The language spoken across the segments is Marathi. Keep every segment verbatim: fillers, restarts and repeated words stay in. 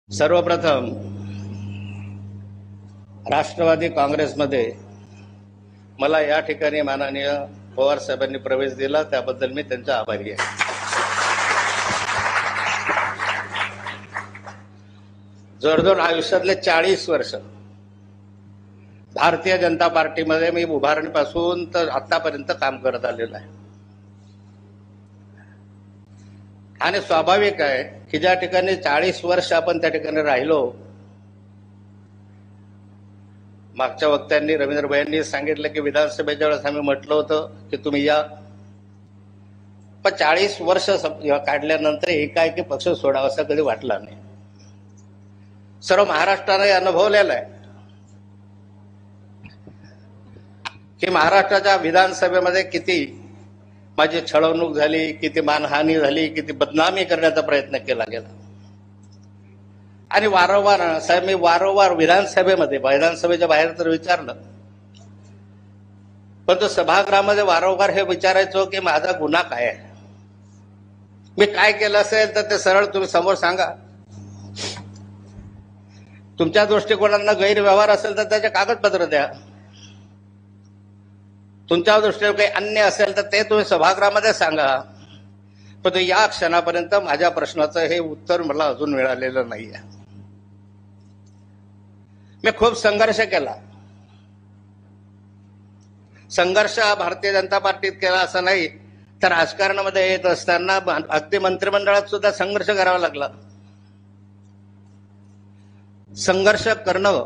सर्वप्रथम राष्ट्रवादी काँग्रेसमध्ये मला या ठिकाणी माननीय पवार साहेबांनी प्रवेश दिला, त्याबद्दल मी त्यांचा आभारी आहे. जवळजवळ आयुष्यातले चाळीस वर्ष भारतीय जनता पार्टीमध्ये मी उभारणीपासून तर आतापर्यंत काम करत आलेलो आहे. आणि स्वाभाविक आहे की ज्या ठिकाणी चाळीस वर्ष आपण त्या ठिकाणी राहिलो, मागच्या वक्त्यांनी रवींद्रभाईंनी सांगितलं की विधानसभेच्या वेळेस आम्ही म्हटलं होतं की तुम्ही या, पण चाळीस वर्ष काढल्यानंतर एकाएकी पक्ष सोडावा असं कधी वाटला नाही. सर्व महाराष्ट्राने अनुभवलेलं आहे की महाराष्ट्राच्या विधानसभेमध्ये किती माझी छळवणूक झाली, किती मानहानी झाली, किती बदनामी करण्याचा प्रयत्न केला गेला. आणि वारंवार साहेब मी वारंवार विधानसभेमध्ये विधानसभेच्या बाहेर तर विचारलं, पण तो सभागृहामध्ये वारंवार हे विचारायचो की माझा गुन्हा काय आहे, मी काय केलं असेल तर ते सरळ तुम्ही समोर सांगा. तुमच्या दृष्टिकोनातून गैरव्यवहार असेल तर त्याचे कागदपत्र द्या, तुमच्या दृष्टीने काही अन्य असेल तर ते तुम्ही सभागृहामध्ये सांगा. पण या क्षणापर्यंत माझ्या प्रश्नाचं हे उत्तर मला अजून मिळालेलं नाहीये. मी खूप संघर्ष केला. संघर्ष भारतीय जनता पार्टीत केला असं नाही, तर राजकारणामध्ये येत असताना अगदी मंत्रिमंडळात सुद्धा संघर्ष करावा लागला. संघर्ष करणं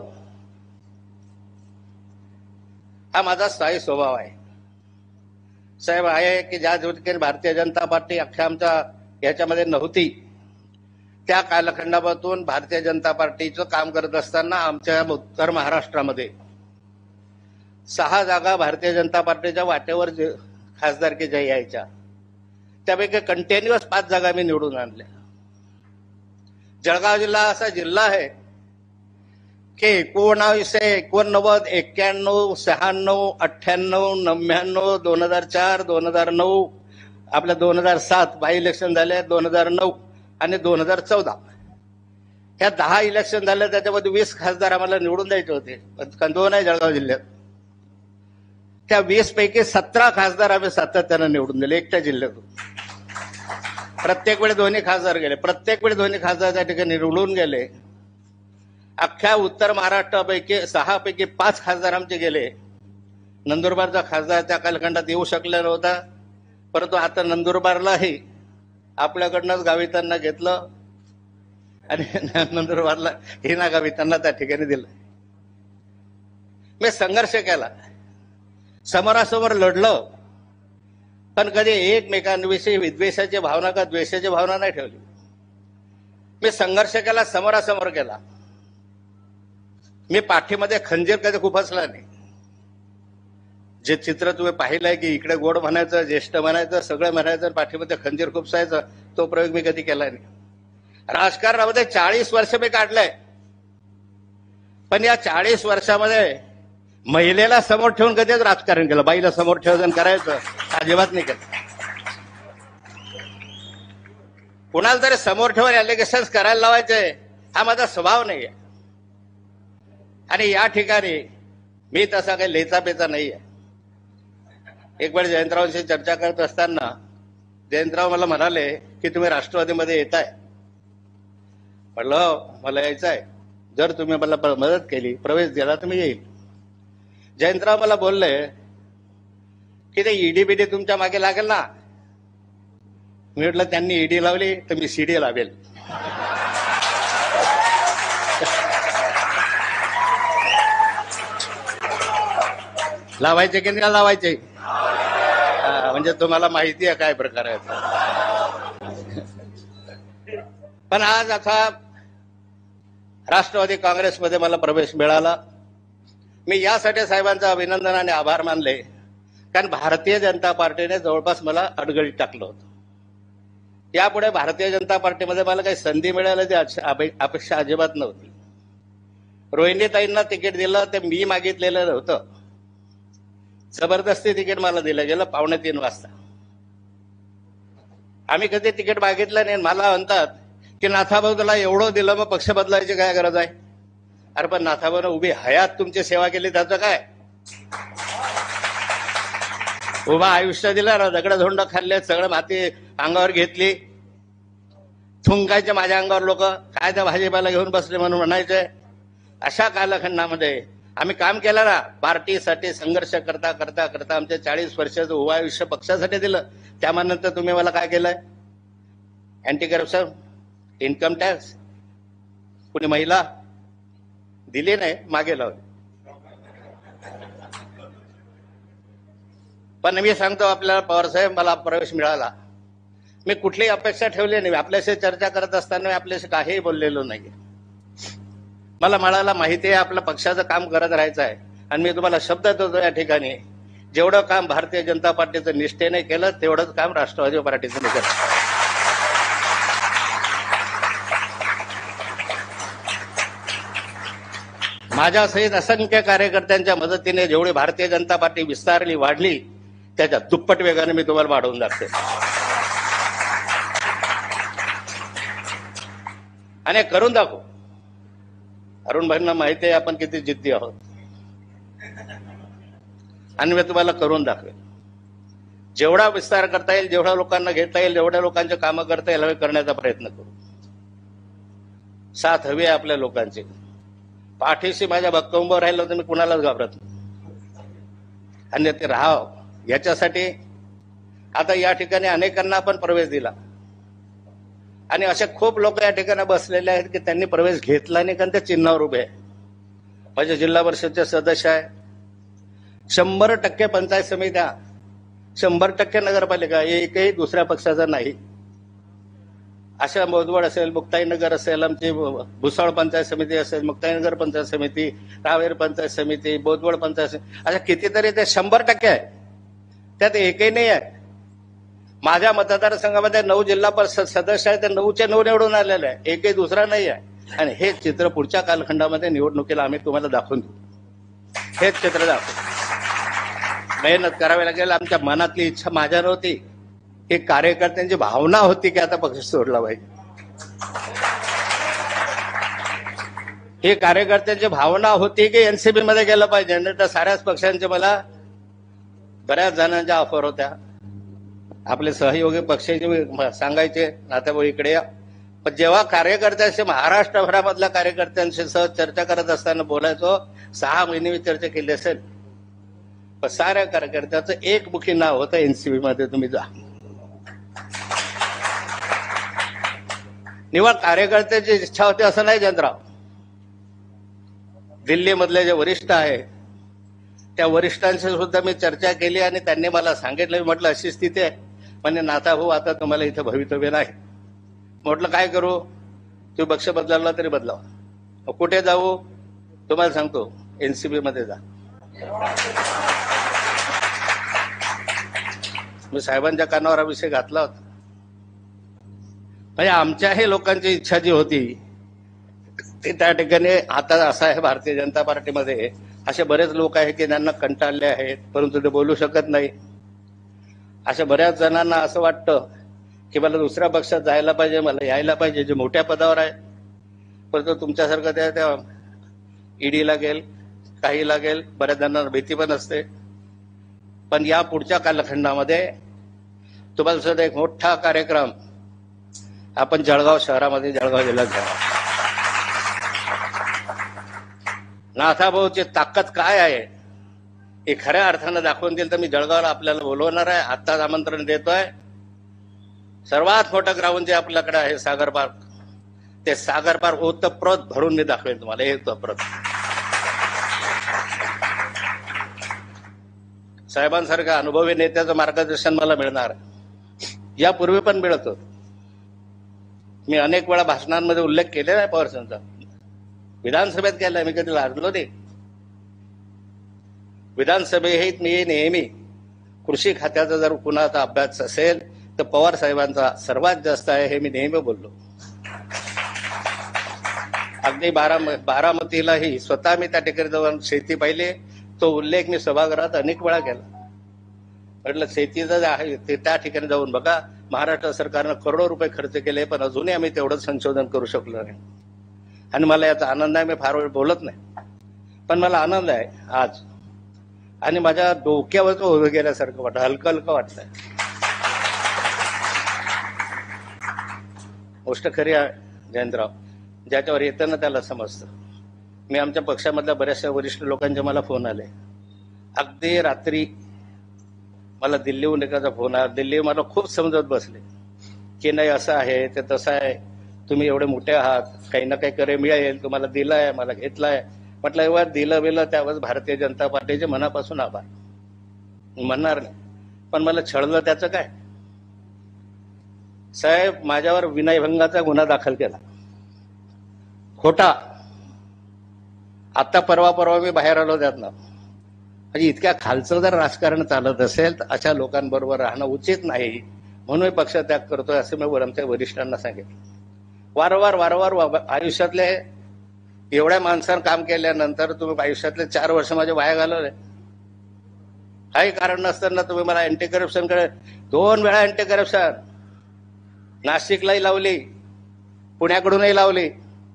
हा माझा स्थायी स्वभाव आहे. साहेब आहे की ज्या ठिकाणी भारतीय जनता पार्टी अख्ख्या आमच्या याच्यामध्ये नव्हती, त्या कालखंडापासून भारतीय जनता पार्टीचं काम करत असताना आमच्या उत्तर महाराष्ट्रामध्ये सहा जागा भारतीय जनता पार्टीच्या वाटेवर खासदारकीच्या यायच्या, त्यापैकी कंटिन्युअस पाच जागा मी निवडून आणल्या. जळगाव जिल्हा असा जिल्हा आहे की एकोणावीसशे एकोणनव्वद एक्क्याण्णव शहाण्णव अठ्ठ्याण्णव नव्याण्णव दोन हजार चार दोन हजार नऊ आपल्या दोन हजार सात बाय इलेक्शन झाले, दोन हजार नऊ आणि दोन हजार चौदा ह्या दहा इलेक्शन झाले. त्याच्यामध्ये वीस खासदार आम्हाला निवडून द्यायचे होते, दोन आहे जळगाव जिल्ह्यात. त्या वीस पैकी सतरा खासदार आम्ही सातत्यानं निवडून दिले एकट्या जिल्ह्यातून. प्रत्येक वेळी दोन्ही खासदार गेले, प्रत्येक वेळी दोन्ही खासदार त्या ठिकाणी निवडून गेले. अख्ख्या उत्तर महाराष्ट्रापैकी सहा पैकी पाच खासदार आमचे गेले. नंदुरबारचा खासदार त्या कालखंडात येऊ शकला नव्हता, परंतु आता नंदुरबारलाही आपल्याकडनंच गावितांना घेतलं आणि नंदुरबारला हिना गावितांना त्या ठिकाणी दिलं. मी संघर्ष केला, समोरासमोर लढलं, पण कधी एकमेकांविषयी विद्वेषाची भावना का द्वेषाची भावना नाही ठेवली. मी संघर्ष केला, समोरासमोर केला. मी पाठीमध्ये खंजीर कधी खुपसला नाही. जे चित्र तुम्ही पाहिलंय की इकडे गोड म्हणायचं, ज्येष्ठ म्हणायचं, सगळं म्हणायचं, पाठीमध्ये खंजीर खुपसायचं, तो प्रयोग मी कधी केला नाही. राजकारणामध्ये चाळीस वर्ष मी काढलंय, पण या चाळीस वर्षामध्ये महिलेला समोर ठेवून कधीच राजकारण केलं, बाईला समोर ठेवून करायचं अजिबात नाही केलं. कुणाला तरी समोर ठेवून अलिगेशन्स करायला लावायचे हा माझा स्वभाव नाही आहे. आणि या ठिकाणी मी तसा काही लेचा पेचा नाही आहे. एक वेळ जयंतरावांशी चर्चा करत असताना जयंतराव मला म्हणाले की तुम्ही राष्ट्रवादीमध्ये येताय. म्हटलं मला यायचं आहे, जर तुम्ही मला मदत केली, प्रवेश दिला तर मी येईल. जयंतराव मला बोलले की ते ईडी बीडी तुमच्या मागे लागेल ना. मी म्हटलं त्यांनी ईडी लावली तर मी सीडी लावेल. लावायचे की नाही लावायचे, म्हणजे तुम्हाला माहिती आहे काय प्रकार आहे. पण आज असा राष्ट्रवादी काँग्रेसमध्ये मला प्रवेश मिळाला. मी यासाठी साहेबांचं अभिनंदन आणि आभार मानले, कारण भारतीय जनता पार्टीने जवळपास मला अडगळीत टाकलं होतं. यापुढे भारतीय जनता पार्टीमध्ये मला काही संधी मिळाली याची अपेक्षा अजिबात नव्हती. रोहिणीताईंना तिकीट दिलं ते मी मागितलेलं नव्हतं, जबरदस्ती तिकीट मला दिलं गेलं पावणे तीन वाजता. आम्ही कधी तिकीट मागितलं नाही. मला म्हणतात की नाथाभाऊ तुला एवढं दिलं मग पक्ष बदलायची काय गरज आहे? अरे पण नाथाभाऊनं उभी हयात तुमची सेवा केली त्याचं काय? उभा आयुष्य दिलं ना, दगड धोंड खाल्ले, सगळं माती अंगावर घेतली, थुंकायचे माझ्या अंगावर लोक, काय त्या भाजीपाला घेऊन बसले म्हणून म्हणायचे. अशा कालखंडामध्ये आम्ही काम केलं ना, पार्टीसाठी संघर्ष करता करता करता आमच्या चाळीस वर्षाचं उभा आयुष्य पक्षासाठी दिलं. त्यानंतर तुम्ही मला काय केलंय? अँटी करप्शन, इन्कम टॅक्स, कुणी महिला दिली नाही, मागे लावली. पण मी सांगतो आपल्याला, पवारसाहेब मला प्रवेश मिळाला, मी कुठलीही अपेक्षा ठेवली नाही. आपल्याशी चर्चा करत असताना मी आपल्याशी काहीही बोललेलो नाही. मला म्हणाला माहिती आहे आपलं पक्षाचं काम करत राहायचं आहे, आणि मी तुम्हाला शब्द देतो या ठिकाणी, जेवढं काम भारतीय जनता पार्टीचं निष्ठेने केलं तेवढंच काम राष्ट्रवादी पार्टीचं केलं. माझ्यासहित असंख्य कार्यकर्त्यांच्या मदतीने जेवढी भारतीय जनता पार्टी विस्तारली, वाढली, त्याच्या दुप्पट वेगाने मी तुम्हाला वाढवून दाखते. आणि करून दाखवू. अरुण भाईंना माहिती आहे आपण किती जिद्दी आहोत, आणि मी तुम्हाला करून दाखवेल. जेवढा विस्तार करता येईल, जेवढ्या लोकांना घेता येईल, जेवढ्या लोकांचे कामं करता येईल हवे करण्याचा प्रयत्न करू. साथ हवी आहे आपल्या लोकांची. पाठीशी माझ्या भक्कम राहिलं तर मी कुणालाच घाबरत नाही, आणि ते राहाव याच्यासाठी आता या ठिकाणी अनेकांना आपण प्रवेश दिला, आणि असे खूप लोक या ठिकाणी बसलेले आहेत की त्यांनी प्रवेश घेतला नाही, कारण ते चिन्हावर उभे आहे. माझे जिल्हा परिषदचे सदस्य आहे, शंभर टक्के पंचायत समित्या, शंभर टक्के नगरपालिका एकही दुसऱ्या पक्षाचा नाही. अशा बोदवड असेल, मुक्ताईनगर असेल, आमची भुसावळ पंचायत समिती असेल, मुक्ताईनगर पंचायत समिती, रावेर पंचायत समिती, बोदवड पंचायत समिती, अशा कितीतरी ते शंभर टक्के आहे, त्यात एकही नाही आहे. माझ्या मतदारसंघामध्ये नऊ जिल्हा परिषद सदस्य आहेत, ते नऊचे नऊ निवडून आलेले आहे, एकही दुसरा नाही आहे. आणि हे चित्र पुढच्या कालखंडामध्ये निवडणुकीला आम्ही तुम्हाला दाखवून देऊ. हेच चित्र दाखवू. मेहनत करावी लागेल. आमच्या मनातली इच्छा माझ्या नव्हती, ही कार्यकर्त्यांची भावना होती की आता पक्ष सोडला पाहिजे. ही कार्यकर्त्यांची भावना होती की एनसीबी मध्ये गेलं पाहिजे. नाही तर साऱ्याच पक्षांचे मला बऱ्याच जणांच्या ऑफर होत्या. आपले सहयोगी पक्षाचे सांगायचे नात्याभाऊ इकडे या. पण जेव्हा कार्यकर्त्यांशी, महाराष्ट्रभरामधल्या कार्यकर्त्यांशी सह चर्चा करत असताना बोलायचो, सहा महिने मी चर्चा केली असेल, पण साऱ्या कार्यकर्त्याचं एकमुखी नाव होतं एनसीबी मध्ये तुम्ही जा. निवड कार्यकर्त्याची इच्छा होती असं नाही जयंतराव. दिल्लीमधले जे वरिष्ठ आहे त्या वरिष्ठांशी सुद्धा मी चर्चा केली, आणि त्यांनी मला सांगितलं. मी म्हटलं अशी स्थिती आहे, म्हणजे नाथा भाऊ आता तुम्हाला इथं भवितव्य नाही. म्हटलं काय करू? तू पक्ष बदलावला तरी बदलाव. कुठे जाऊ? तुम्हाला सांगतो, एनसीबी मध्ये जा. मी साहेबांच्या कानावर हा विषय घातला होता. म्हणजे आमच्याही लोकांची इच्छा जी होती ते त्या ठिकाणी, आता असं आहे भारतीय जनता पार्टीमध्ये असे बरेच लोक आहेत की त्यांना कंटाळले आहेत, परंतु ते बोलू शकत नाही. अशा बऱ्याच जणांना असं वाटतं की मला दुसऱ्या पक्षात जायला पाहिजे, मला यायला पाहिजे, जे मोठ्या पदावर आहे. परंतु तुमच्यासारखं त्या त्या ईडी लागेल, काही लागेल, बऱ्याच जणांना भीती पण असते. पण या पुढच्या कालखंडामध्ये तुम्हाला सुद्धा एक मोठा कार्यक्रम आपण जळगाव शहरामध्ये, जळगाव जिल्ह्यात घ्यावा. नाथाभाऊची ताकद काय आहे हे खऱ्या अर्थानं दाखवून दिलं तर मी जळगावला आपल्याला बोलवणार आहे. आत्ताच आमंत्रण देतोय. सर्वात मोठं ग्राउंड जे आपल्याकडे आहे सागर पार्क, ते सागर पार्क ओतप्रोत भरून मी दाखवेन तुम्हाला. हे ओतप्रोत साहेबांसारख्या अनुभवी नेत्याचं मार्गदर्शन मला मिळणार. यापूर्वी पण मिळत होत. मी अनेक वेळा भाषणांमध्ये उल्लेख केलेला आहे पवारसाहेबांचा, विधानसभेत केलाय, मी कधी लाजलो नाही. विधानसभेत मी नेहमी कृषी खात्याचा जर कुणाचा अभ्यास असेल तर पवार साहेबांचा सर्वात जास्त आहे, हे मी नेहमी बोललो. अगदी बारा बारामतीलाही स्वतः मी त्या ठिकाणी जाऊन शेती पाहिली. तो उल्लेख मी सभागृहात अनेक वेळा केला. म्हटलं शेतीचं जे आहे ते त्या ठिकाणी जाऊन बघा, महाराष्ट्र सरकारनं करोडो रुपये खर्च केले, पण अजूनही आम्ही तेवढं संशोधन करू शकलो नाही. आणि मला याचा आनंद आहे. मी फार वेळ बोलत नाही, पण मला आनंद आहे आज. आणि माझ्या डोक्यावर तो उभं गेल्यासारखं वाटतं, हलकं हलकं वाटतंय. गोष्ट खरी आहे जयंतराव, ज्याच्यावर येतं ना त्याला समजतं. मी आमच्या पक्षामधल्या बऱ्याचशा वरिष्ठ लोकांचे मला फोन आले. अगदी रात्री मला दिल्लीहून एखादा फोन आला. दिल्ली मला खूप समजत बसले की नाही असं आहे ते तसं आहे, तुम्ही एवढे मोठे आहात, काही ना काही करे मिळेल, तुम्हाला दिलं आहे, मला घेतलाय. म्हटलं एवढं दिलं बिलं त्यावेळेस भारतीय जनता पार्टीचे मनापासून आभार म्हणणार नाही, पण मला छळलं त्याचं काय. साहेब माझ्यावर विनयभंगाचा गुन्हा दाखल केला, खोटा. आता परवा परवा मी बाहेर आलो त्यातनं. म्हणजे इतक्या खालचं जर राजकारण चालत असेल तर अशा लोकांबरोबर राहणं उचित नाही, म्हणून मी पक्षत्याग करतोय असं मी आमच्या वरिष्ठांना सांगितलं. वारंवार वारंवार आयुष्यातले एवढ्या माणसांना काम केल्यानंतर तुम्ही आयुष्यातले चार वर्ष माझे वाया घालवले. काही कारण नसताना तुम्ही मला अँटी करप्शन कडे दोन वेळा अँटी करप्शन नाशिकलाही लावली, पुण्याकडूनही लावली,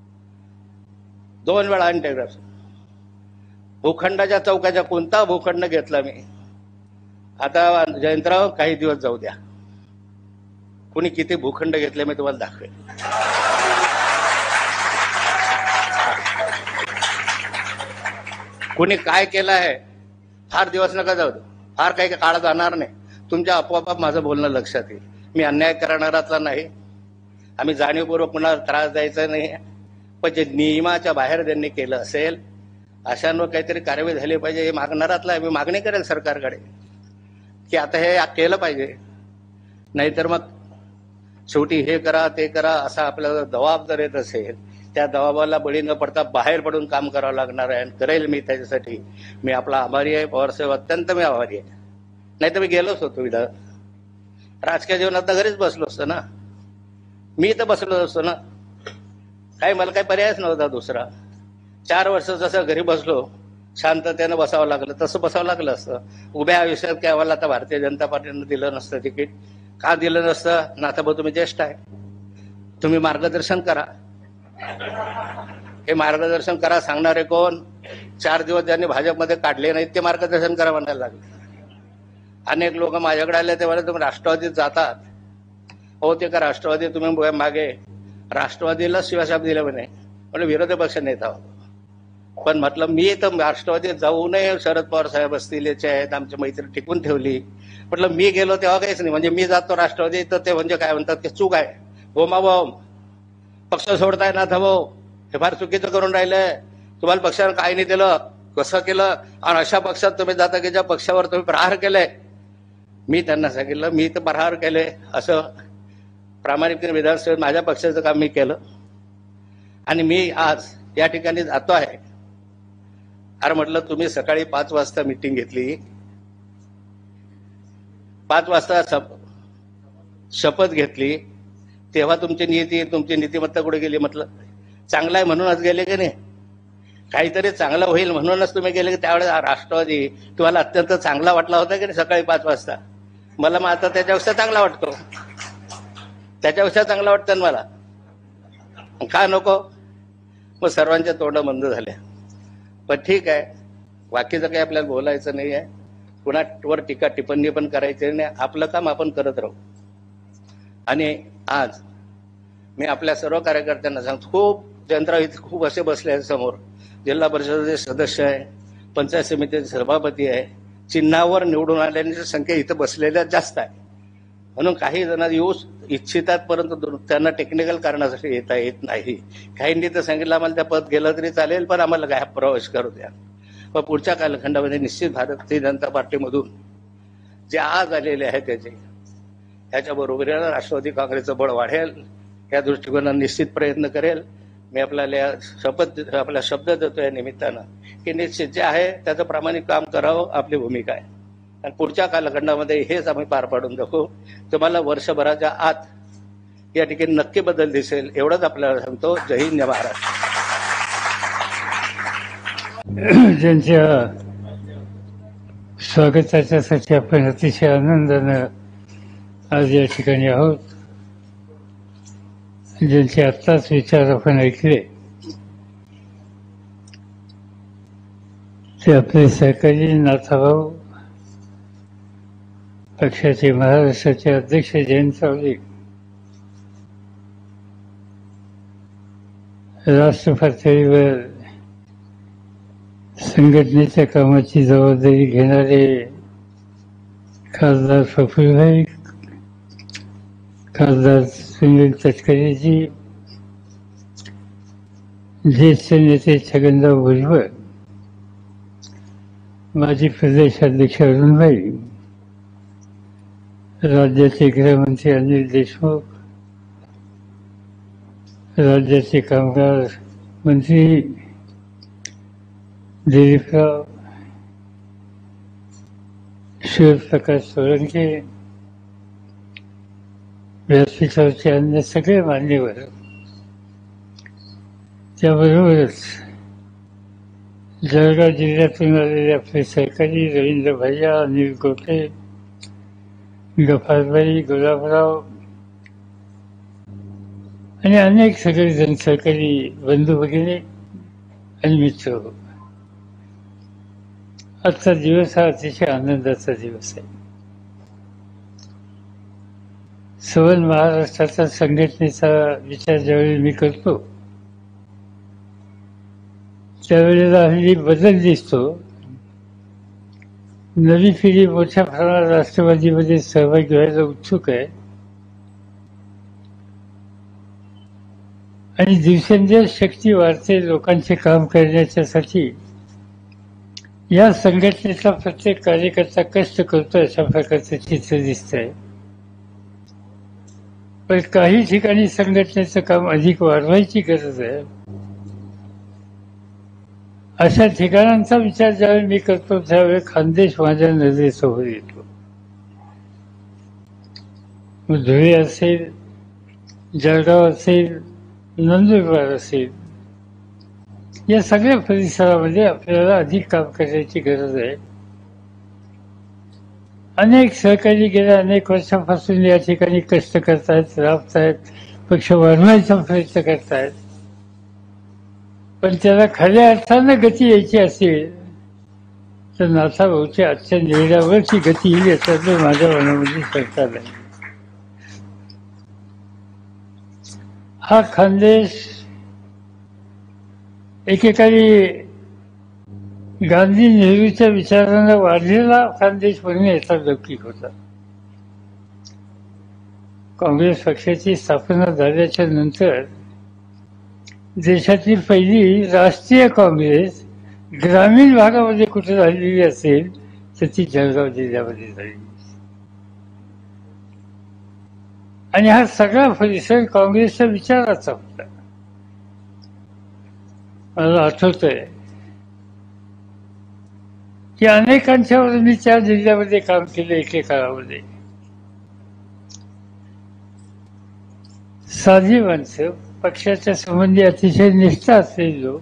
दोन वेळा अँटी करप्शन. भूखंडाच्या चौकाच्या कोणता भूखंड घेतला मी. आता जयंतराव काही दिवस जाऊ द्या, कुणी किती भूखंड घेतले मी तुम्हाला दाखवेल. कुणी काय केलं आहे फार दिवस नका जाऊ दे, फार काही काळ जाणार नाही. तुमच्या आपोआप माझं बोलणं लक्षात येईल. मी अन्याय करणारातला नाही, आम्ही जाणीवपूर्वक कुणाला त्रास द्यायचा नाही, पण जे नियमाच्या बाहेर त्यांनी केलं असेल अशांवर काहीतरी कारवाई झाली पाहिजे हे मागणारातला आहे. मी मागणी करेल सरकारकडे की आता हे केलं पाहिजे, नाहीतर मग शेवटी हे करा ते करा असा आपल्याला दबाव जर येत असेल त्या दबावाला बळी न पडता बाहेर पडून काम करावं लागणार आहे. आणि करेल मी त्याच्यासाठी. मी आपला आभारी आहे, पवारसाहेब अत्यंत मी आभारी आहे. नाही तर मी गेलोच होतो विधान राजकीय जीवनात घरीच बसलो असतो ना, मी तर बसलो असतो ना, काही मला काही पर्यायच नव्हता दुसरा. चार वर्ष जसं घरी बसलो शांततेनं बसावं लागलं तसं बसावं लागलं असतं. उभ्या आयुष्यात काय मला आता भारतीय जनता पार्टीनं दिलं नसतं तिकीट. का दिलं नसतं? नाथाभाऊ तुम्ही ज्येष्ठ आहे, तुम्ही मार्गदर्शन करा. हे मार्गदर्शन करा सांगणारे कोण? चार दिवस ज्यांनी भाजपमध्ये काढले नाहीत ते मार्गदर्शन करा म्हणायला लागले. अनेक लोक माझ्याकडे आले ते म्हणे तुम्ही राष्ट्रवादीत जातात. हो ते का राष्ट्रवादी तुम्ही मागे राष्ट्रवादीला शिवासाहेब दिले म्हणे, म्हणजे विरोधी पक्ष नेता होतो. पण म्हटलं मी तर राष्ट्रवादीत जाऊ नये, शरद पवार साहेब असतील याचे आहेत, आमची मैत्री टिकून ठेवली. म्हटलं मी गेलो तेव्हा काहीच नाही, म्हणजे मी जातो राष्ट्रवादी तर ते म्हणजे काय म्हणतात की चूक आहे, बोमाबोम पक्ष सोडताय ना भाऊ, हे फार चुकीचं करून राहिलंय. तुम्हाला पक्षानं काय नाही दिलं, कसं केलं, आणि अशा पक्षात तुम्ही जाता की ज्या पक्षावर तुम्ही प्रहार केलाय. मी त्यांना सांगितलं मी तर प्रहार केले असं प्रामाणिकपणे विधानसभेत माझ्या पक्षाचं काम मी केलं. आणि मी आज या ठिकाणी जातो आहे. अरे म्हटलं तुम्ही सकाळी पाच वाजता मीटिंग घेतली, पाच वाजता शपथ घेतली, तेव्हा तुमची नीती तुमची नीतिमत्ता कुठे गेली? म्हटलं चांगला आहे म्हणूनच गेले की नाही, काहीतरी चांगलं होईल म्हणूनच तुम्ही गेले. की त्यावेळेस राष्ट्रवादी तुम्हाला अत्यंत चांगला वाटला होता की नाही सकाळी पाच वाजता? मला मग आता त्याच्यापेक्षा चांगला वाटतो, त्याच्यापेक्षा चांगला वाटतं ना मला. का नको? मग सर्वांच्या तोंड बंद झाल्या. पण ठीक आहे, बाकीचं काही आपल्याला बोलायचं नाही आहे, कुणावर टीका टिप्पणी पण करायची नाही. आपलं काम आपण करत राहू. आणि आज मी आपल्या सर्व कार्यकर्त्यांना सांगतो, खूप जयंतराव इथे खूप असे बसले आहेत समोर, जिल्हा परिषदेचे सदस्य आहे, पंचायत समितीचे सभापती आहे, चिन्हावर निवडून आलेल्या संख्या इथं बसलेल्या जास्त आहे. म्हणून काही जण येऊ इच्छितात परंतु त्यांना टेक्निकल कारणासाठी येता येत नाही. काहींनी तर सांगितलं आम्हाला त्या पद गेलं तरी चालेल पण आम्हाला काय प्रवेश करू द्या. पण पुढच्या कालखंडामध्ये निश्चित भारतीय जनता पार्टीमधून जे आज आलेले आहेत त्याचे त्याच्या बरोबरीने राष्ट्रवादी काँग्रेसचं बळ वाढेल या दृष्टिकोनाने निश्चित प्रयत्न करेल. मी आपल्याला शपथ आपला शब्द देतो या निमित्तानं की निश्चित जे आहे त्याचं प्रामाणिक काम करावं आपली भूमिका आहे. आणि पुढच्या कालखंडामध्ये हेच आम्ही पार पाडून दाखवू. तुम्हाला वर्षभराच्या आत या ठिकाणी नक्की बदल दिसेल एवढंच आपल्याला सांगतो. जय हिंद, जय महाराष्ट्र. ज्यांच्या स्वागताच्यासाठी आपण अतिशय आनंदानं आज या ठिकाणी आहोत, ज्यांचे आत्ताच विचार आपण ऐकले ते आपले सहकारी नाथाभाऊ, पक्षाचे महाराष्ट्राचे अध्यक्ष जयंत सावली, राष्ट्र पातळीवर संघटनेच्या कामाची जबाबदारी घेणारे खासदार फफूरभाई, खासदार सुनील तटकरेजी, ज्येष्ठ नेते छगनराव भुजबळ, माजी प्रदेशाध्यक्ष अरुणभाई, राज्याचे गृहमंत्री अनिल देशमुख, राज्याचे कामगार मंत्री दिलीपराव, शिवप्रकाश सोळंके, व्यासपीठावरचे अन्य सगळे मान्यवर, त्याबरोबरच जळगाव जिल्ह्यातून आलेले आपले सहकारी रवींद्र भैया, अनिल गोटे, गफारबाई, गुलाबराव आणि अनेक सगळेजण सहकारी बंधू भगिनी आणि मित्र. आजचा दिवस हा अतिशय आनंदाचा दिवस आहे. सवन महाराष्ट्राचा संघटनेचा विचार ज्यावेळी मी करतो त्यावेळेला हल्ली बदल दिसतो. नवी पिढी मोठ्या प्रमाणात राष्ट्रवादीमध्ये सहभागी व्हायला उत्सुक आहे आणि दिवसेंदिवस शक्ती वाढते लोकांचे काम करण्याच्यासाठी. या संघटनेचा प्रत्येक कार्यकर्ता कष्ट करतो अशा प्रकारचे चित्र दिसत आहे. पण काही ठिकाणी संघटनेचं काम अधिक वाढवायची गरज आहे. अशा ठिकाणांचा विचार ज्यावेळी मी करतो त्यावेळी खानदेश माझ्या नजरेसमोर येतो. धुळे असेल, जळगाव असेल, नंदुरबार असेल, या सगळ्या परिसरामध्ये आपल्याला अधिक काम करण्याची गरज आहे. अनेक सहकारी गेल्या अनेक वर्षांपासून या ठिकाणी कष्ट करतायत, राबतायत, पक्ष वाढवायचा प्रयत्न करतायत. पण त्याला खऱ्या अर्थानं गती यायची असेल तर नाथाभाऊच्या आजच्या निर्णयावरची गती येईल याच्यातलं माझ्या मनामध्ये शंका नाही. हा खानदेश एकेकाळी गांधी नेहरूच्या विचारानं वाढलेला खानदेश म्हणून याचा लौकिक होता. काँग्रेस पक्षाची स्थापना झाल्याच्या नंतर देशातील पहिली राष्ट्रीय काँग्रेस ग्रामीण भागामध्ये कुठे झालेली असेल तर ती जळगाव जिल्ह्यामध्ये झाली. आणि हा सगळा परिसर काँग्रेसच्या विचाराचा होता. मला आठवतंय की अनेकांच्यावर मी त्या जिल्ह्यामध्ये काम केलं. एके काळामध्ये साधी माणसं, पक्षाच्या संबंधी अतिशय निष्ठा असलेले लोक,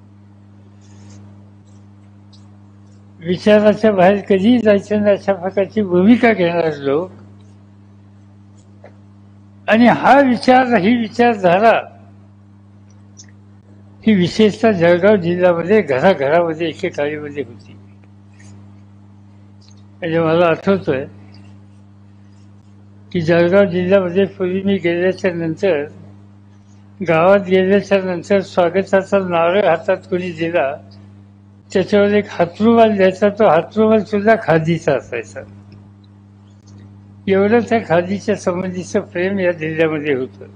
विचाराच्या बाहेर कधीही जायचं नाही अशा प्रकारची भूमिका घेणारे लोक, आणि हा विचार, ही विचारधारा ही विशेषतः जळगाव जिल्ह्यामध्ये घराघरामध्ये एकेकाळीमध्ये होती. म्हणजे मला आठवतोय की जळगाव जिल्ह्यामध्ये पूर्वी मी गेल्याच्या नंतर, गावात गेल्याच्या नंतर स्वागताचा नारळ हातात कोणी दिला त्याच्यावर एक हातरुमाल द्यायचा. तो हातरुमाल सुद्धा खादीचा असायचा. एवढं त्या खादीच्या संबंधीचं प्रेम या जिल्ह्यामध्ये होतं.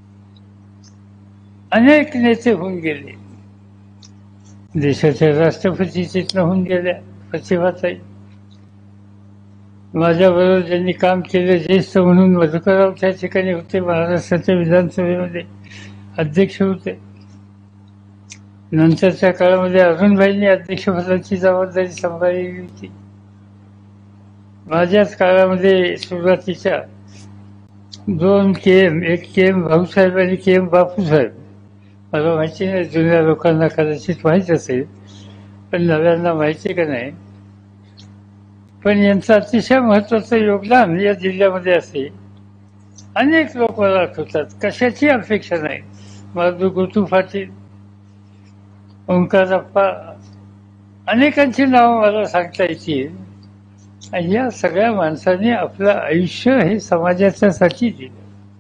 अनेक नेते होऊन गेले. देशाच्या राष्ट्रपती चित्र होऊन गेल्या प्रतिभाताई. माझ्याबरोबर ज्यांनी काम केलं ज्येष्ठ म्हणून मधुकरराव त्या ठिकाणी होते. महाराष्ट्राच्या विधानसभेमध्ये अध्यक्ष होते. नंतरच्या काळामध्ये अरुणभाईंनी अध्यक्षपदाची जबाबदारी सांभाळलेली होती. माझ्याच काळामध्ये सुरुवातीच्या दोन के एम, एक के एम भाऊसाहेब आणि के एम बापूसाहेब, मला माहिती नाही, जुन्या लोकांना कदाचित माहीत असेल पण नव्यांना माहिती का नाही, पण यांचं अतिशय महत्वाचं योगदान या जिल्ह्यामध्ये असे अनेक लोक मला आठवतात, कशाची अपेक्षा नाही. माधू गोतुफाटी, ओंकारप्पा, अनेकांची नावं मला सांगता येतील. आणि या सगळ्या माणसांनी आपलं आयुष्य हे समाजाच्यासाठी दिलं.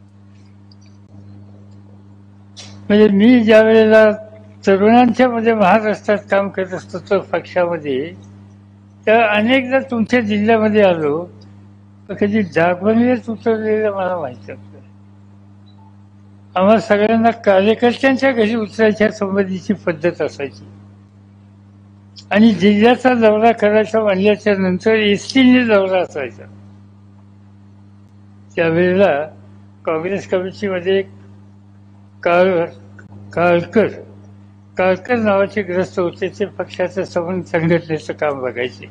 म्हणजे मी ज्या वेळेला तरुणांच्या मध्ये महाराष्ट्रात काम करत असतो तर पक्षामध्ये, तर अनेकदा तुमच्या जिल्ह्यामध्ये आलो, तर कधी जागवणीच उतरलेलं मला माहिती नव्हतं. आम्हाला सगळ्यांना कार्यकर्त्यांच्या घरी उतरायच्या संबंधीची पद्धत असायची. आणि जिल्ह्याचा दौरा करायचा म्हणल्याच्या नंतर एसटीने दौरा असायचा. त्यावेळेला काँग्रेस कमिटीमध्ये काळ काळकर काळकर नावाचे ग्रस्त होते. ते पक्षाचं समन संघटनेचं काम बघायचे.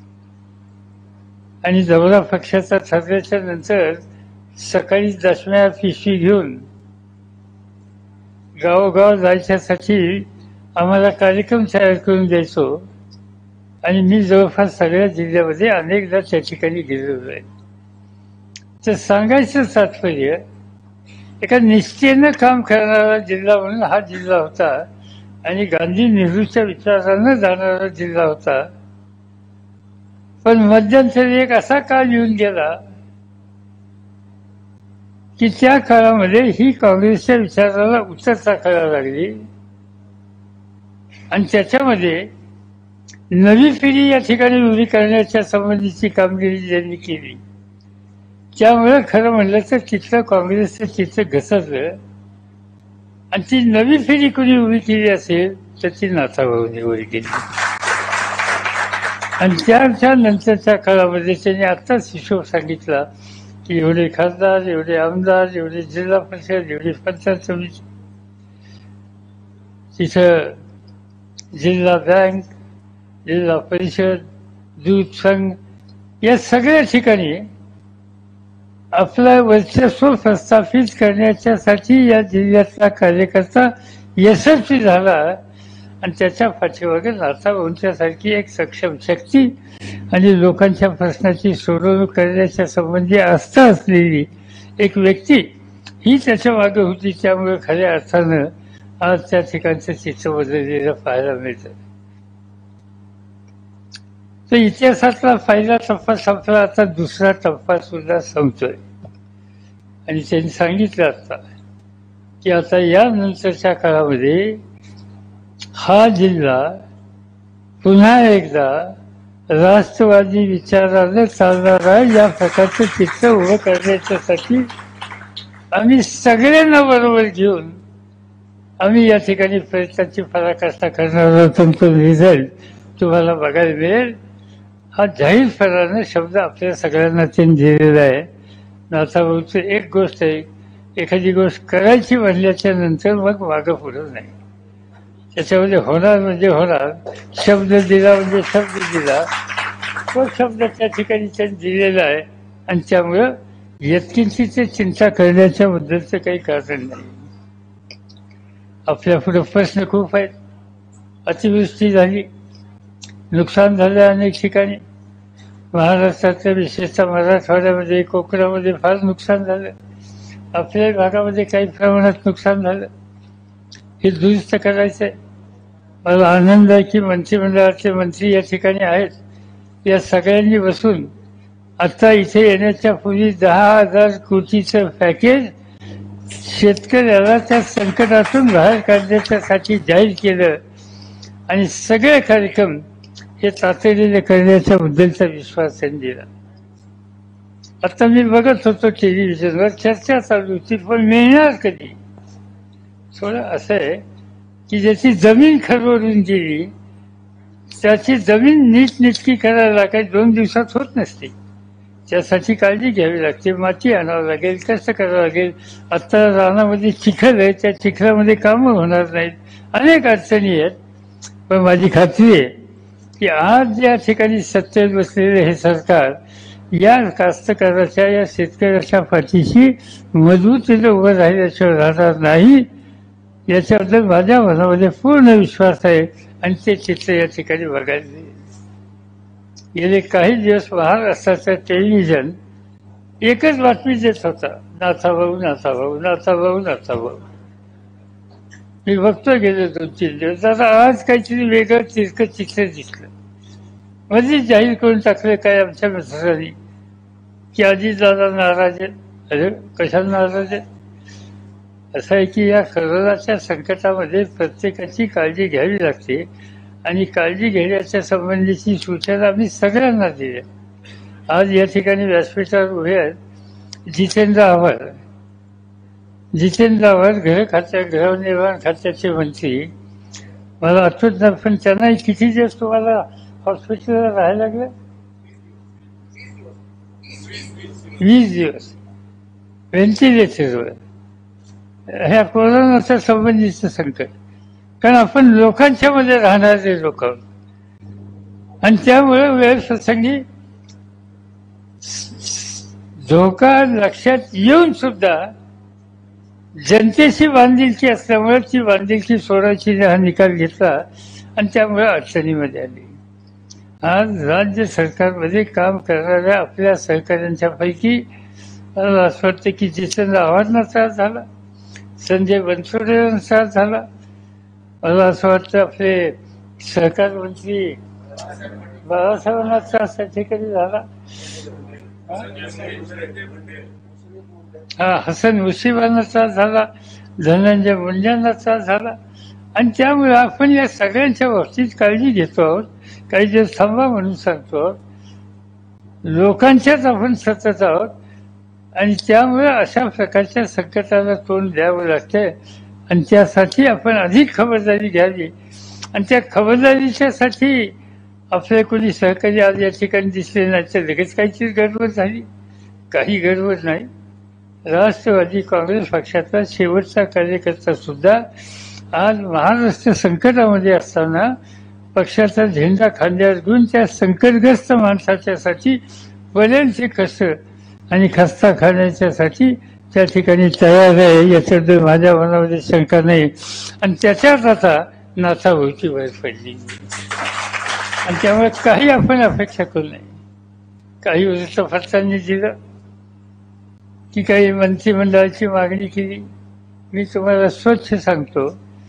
आणि दौरा पक्षाचा ठरल्याच्या नंतर सकाळी दशम्या पिशवी घेऊन गावोगाव जायच्यासाठी आम्हाला कार्यक्रम तयार करून द्यायचो. आणि मी जवळपास सगळ्या जिल्ह्यामध्ये अनेकदा त्या ठिकाणी गेलेलो आहे. तर सांगायचं तात्पर्य, एका निष्ठेनं काम करणारा जिल्हा म्हणून हा जिल्हा होता. आणि गांधी नेहरूच्या विचारानं जाणारा जिल्हा होता. पण मध्यंतरी एक असा काळ येऊन गेला की त्या काळामध्ये ही काँग्रेसच्या विचाराला उत्तर टाकायला लागली. आणि त्याच्यामध्ये नवी पिढी या ठिकाणी उभी करण्याच्या संबंधीची कामगिरी ज्यांनी केली, त्यामुळे खरं म्हणलं तर तिथलं काँग्रेसचं चित्र घसरलं. आणि ती नवी पिढी कुणी उभी केली असेल तर ती नाथाभाऊंनी उभी केली. आणि त्याच्या नंतरच्या काळामध्ये त्यांनी आत्ताच हिशोब सांगितला की एवढे खासदार, एवढे आमदार, एवढे जिल्हा परिषद, एवढी पंचायत समिती, तिथं जिल्हा बँक, जिल्हा परिषद, दूध संघ, या सगळ्या ठिकाणी आपलं वर्चस्व प्रस्थापित करण्याच्यासाठी या जिल्ह्यातला कार्यकर्ता यशस्वी झाला. आणि त्याच्या पाठीमागे नाथाभाऊंच्यासारखी एक सक्षम शक्ती आणि लोकांच्या प्रश्नाची सोडवणूक करण्याच्या संबंधी आस्था असलेली एक व्यक्ती ही त्याच्या मागे होती. त्यामुळे खऱ्या अर्थानं आज त्या ठिकाणचं चित्र बदललेलं पाहायला मिळतं. तर इतिहासातला पहिला टप्पा संपला, आता दुसरा टप्पा सुद्धा संपतोय. आणि त्यांनी सांगितलं आता की आता या नंतरच्या काळामध्ये हा जिल्हा पुन्हा एकदा राष्ट्रवादी विचाराने चालणारा या प्रकारचं चित्र उभं करण्याच्यासाठी आम्ही सगळ्यांना बरोबर घेऊन आम्ही या ठिकाणी प्रयत्नाची पराकाष्ठा करणार आहोत. तो रिझल्ट तुम्हाला बघायला मिळेल. हा जाहीरपणाने शब्द आपल्या सगळ्यांना त्यांनी दिलेला आहे. नाथाभाऊचं एक गोष्ट आहे, एखादी गोष्ट करायची म्हणल्याच्या नंतर मग मागं पुढं नाही. त्याच्यामध्ये होणार म्हणजे होणार, शब्द दिला म्हणजे शब्द दिला, तो शब्द त्या ठिकाणी त्यांनी दिलेला आहे. आणि त्यामुळं यत्किंची ते चिंता करण्याच्या बद्दलचं काही कारण नाही. आपल्या पुढे प्रश्न खूप आहेत. अतिवृष्टी झाली, नुकसान झालं अनेक ठिकाणी. महाराष्ट्रातल्या विशेषतः मराठवाड्यामध्ये, कोकणामध्ये फार नुकसान झालं. आपल्या भागामध्ये काही प्रमाणात नुकसान झालं. हे दुरुस्त करायचं आहे. मला आनंद आहे की मंत्रिमंडळातले मंत्री या ठिकाणी आहेत. या सगळ्यांनी बसून आता इथे येण्याच्या पूर्वी दहा हजार कोटीचं पॅकेज शेतकऱ्याला त्या संकटातून बाहेर काढण्याच्यासाठी जाहीर केलं. आणि सगळे कार्यक्रम हे तातडीने करण्याच्या बद्दलचा विश्वास त्यांनी दिला. आता मी बघत होतो टेलिव्हिजनवर चर्चा चालू होती, पण मिळणार कधी? थोडं असं आहे की ज्याची जमीन खरवरून गेली त्याची जमीन नीटनेटकी करायला काही दोन दिवसात होत नसते. त्यासाठी काळजी घ्यावी लागते, माती आणावं लागेल, कसं करावं लागेल. आता रानामध्ये चिखल आहे, त्या चिखलामध्ये कामं होणार नाहीत, अनेक अडचणी आहेत. पण माझी खात्री आहे की आज या ठिकाणी सत्तेत बसलेले हे सरकार या कास्तकाराच्या, या शेतकऱ्याच्या पाठीशी मजबूतीने उभं राहिल्याशिवाय राहणार नाही, याच्याबद्दल माझ्या मनामध्ये पूर्ण विश्वास आहे. आणि ते चित्र या ठिकाणी बघायला गेले काही दिवस महाराष्ट्राचं टेलिव्हिजन एकच बातमी देत होता, नाथाभाऊ नाथाभाऊ नाथाभाऊ नाथाभाऊ. मी बघतो गेलो दोन तीन दिवस. आता आज काहीतरी वेगळं तिरकं चित्र दिसलं. मध्ये जाहीर करून टाकलं काय आमच्या मित्रांनी की आधी दादा नाराज आहेत. अरे कशाला नाराज आहेत? असं आहे की या कोरोनाच्या संकटामध्ये प्रत्येकाची काळजी घ्यावी लागते आणि काळजी घेण्याच्या संबंधीची सूचना आम्ही सगळ्यांना दिली. आज या ठिकाणी व्यासपीठावर उभे आहेत जितेंद्र आव्हाड. जितेंद्र आव्हाड गृह खात्या गृहनिर्माण खात्याचे मंत्री. मला आठवत नाही पण त्यांना किती दिवस तुम्हाला हॉस्पिटलला राहायला लागलं? वीस दिवस व्हेंटिलेटरवर. ह्या कोरोनाच्या संबंधीचं संकट, कारण आपण लोकांच्या मध्ये राहणारे लोक आहोत आणि त्यामुळे वेळ प्रसंगी धोका लक्षात येऊन सुद्धा जनतेची बांधिलकी असल्यामुळे ती बांधिलकी सोडायची हा निकाल घेतला आणि त्यामुळे अडचणीमध्ये आली. आज राज्य सरकारमध्ये काम करणाऱ्या आपल्या सहकाऱ्यांच्या पैकी मला असं वाटतं की जितेंद्र आव्हाडांना त्रास झाला, संजय बनसोडेंना त्रास झाला, मला असं वाटतं आपले सहकार मंत्री बाळासाहेबांना त्रास त्या ठिकाणी झाला, हा हसन मुश्रीफांना त्रास झाला, धनंजय मुंडेंना त्रास झाला. आणि त्यामुळे आपण या सगळ्यांच्या बाबतीत काळजी घेतो आहोत. काही दिवस थांबा म्हणून सांगतो आहोत. लोकांच्याच आपण सतत आहोत आणि त्यामुळे अशा प्रकारच्या संकटाला तोंड द्यावं लागतंय आणि त्यासाठी आपण अधिक खबरदारी घ्यावी. आणि त्या खबरदारीच्यासाठी आपले कोणी सहकारी आज या ठिकाणी दिसले नाही तर लगेच काहीतरी गडबड झाली. काही गडबड नाही. राष्ट्रवादी काँग्रेस पक्षाचा शेवटचा कार्यकर्ता सुद्धा आज महाराष्ट्र संकटामध्ये असताना पक्षाचा झेंडा खांद्यावर घेऊन त्या संकटग्रस्त माणसाच्यासाठी बरेचसे कष्ट आणि खस्ता खाण्याच्यासाठी त्या ठिकाणी तयार आहे, याच्याबद्दल माझ्या मनामध्ये शंका नाही. आणि त्याच्यात आता नाथाभाऊची भर पडली आणि त्यामुळे काही आपण अपेक्षा करू नये. काही वृत्तपत्रांनी दिलं की काही मंत्रिमंडळाची मागणी केली. मी तुम्हाला स्वच्छ सांगतो,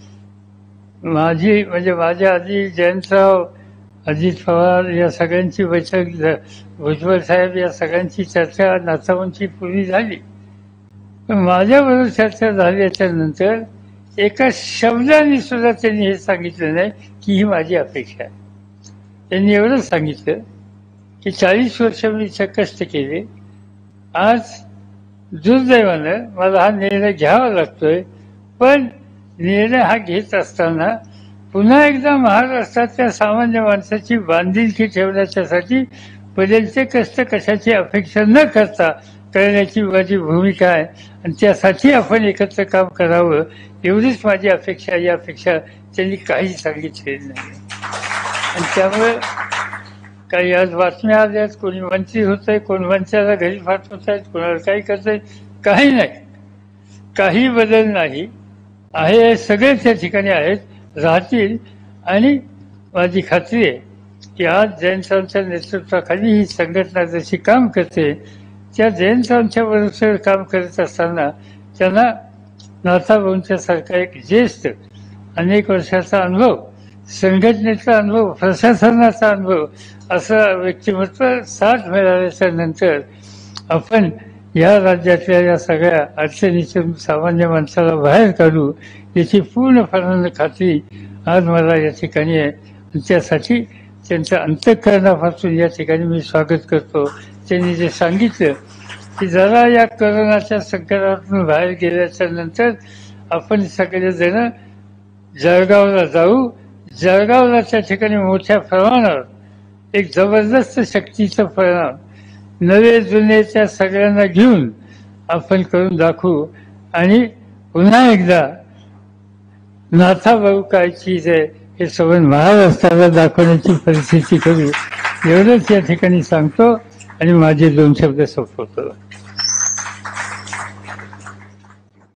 माझी म्हणजे माझ्या आधी जयंतराव, अजित पवार या सगळ्यांची बैठक, भुजबळ साहेब या सगळ्यांची चर्चा नाथाभाऊंची पूर्वी झाली. पण माझ्याबरोबर चर्चा झाल्याच्या नंतर एका शब्दाने सुद्धा त्यांनी हे सांगितलं नाही की ही माझी अपेक्षा आहे. त्यांनी एवढंच सांगितलं की चाळीस वर्ष मी कष्ट केले, आज दुर्दैवानं मला हा निर्णय घ्यावा लागतोय, पण निर्णय हा घेत असताना पुन्हा एकदा महाराष्ट्रातल्या सामान्य माणसाची बांधिलकी ठेवण्याच्यासाठी बदलते कष्ट कशाची अपेक्षा न करता करण्याची माझी भूमिका आहे आणि त्यासाठी आपण एकत्र काम करावं एवढीच माझी अपेक्षा. या अपेक्षा त्यांनी काही सांगितलेली नाही. आणि त्यामुळे काही आज बातम्या आल्यात, कोणी मंत्री होत आहे, कोण मंत्र्याला घरी पाठवत आहेत, कोणाला काही करत आहे, काही नाही, काही बदल नाही आहे. सगळे त्या ठिकाणी आहेत, राहतील. आणि माझी खात्री आहे की आज जयंतरावांच्या नेतृत्वाखाली ही संघटना जशी काम करते त्या जयंतरावांच्या बरोबर काम करत असताना त्यांना नाथाभाऊंच्या सारखा एक ज्येष्ठ, अनेक वर्षाचा अनुभव, संघटनेचा अनुभव, प्रशासनाचा अनुभव असं व्यक्तिमत्व साथ मिळाल्याच्या नंतर आपण या राज्यातल्या या सगळ्या अडचणीतून सामान्य माणसाला बाहेर काढू याची पूर्णपणाने खात्री आज मला या ठिकाणी आहे. त्यासाठी त्यांचं अंतःकरणापासून या ठिकाणी मी स्वागत करतो. त्यांनी जे सांगितलं की जरा या कोरोनाच्या संकटातून बाहेर गेल्याच्या नंतर आपण सगळेजण जळगावला जाऊ. जळगावला त्या ठिकाणी मोठ्या प्रमाणावर एक जबरदस्त शक्तीचा परिणाम नवे जुने त्या सगळ्यांना घेऊन आपण करून दाखवू आणि पुन्हा एकदा नाथाभाऊ काय चीज आहे हे सगळं महाराष्ट्राला दाखवण्याची परिस्थिती करू. एवढंच या ठिकाणी सांगतो आणि माझे दोन शब्द संपवतो.